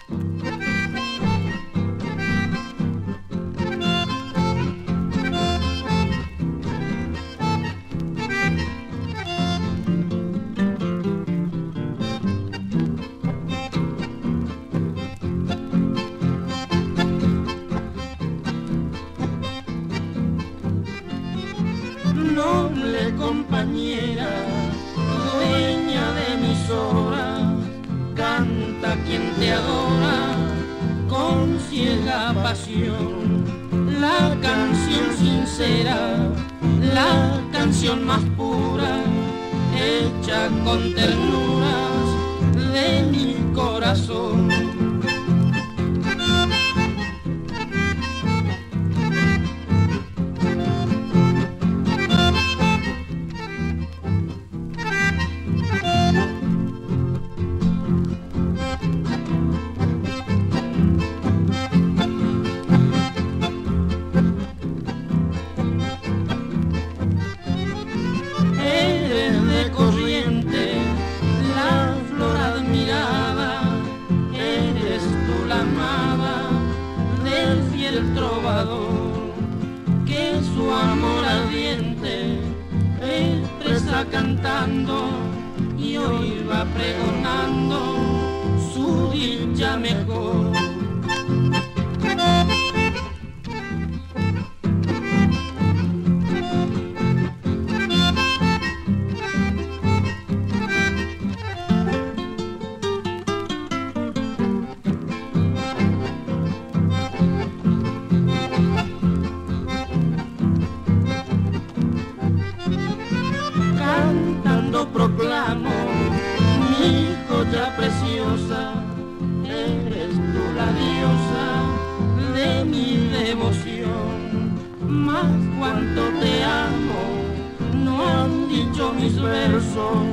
Noble compañera, dueña de mis horas, canta quien te adora con ciega pasión. La canción sincera, la canción más pura, hecha con ternuras de mi corazón. El trovador que su amor ardiente expresa cantando y hoy va pregonando su dicha mejor. Proclamo, mi joya preciosa, eres tú la diosa de mi devoción. Mas cuánto te amo, no han dicho mis versos,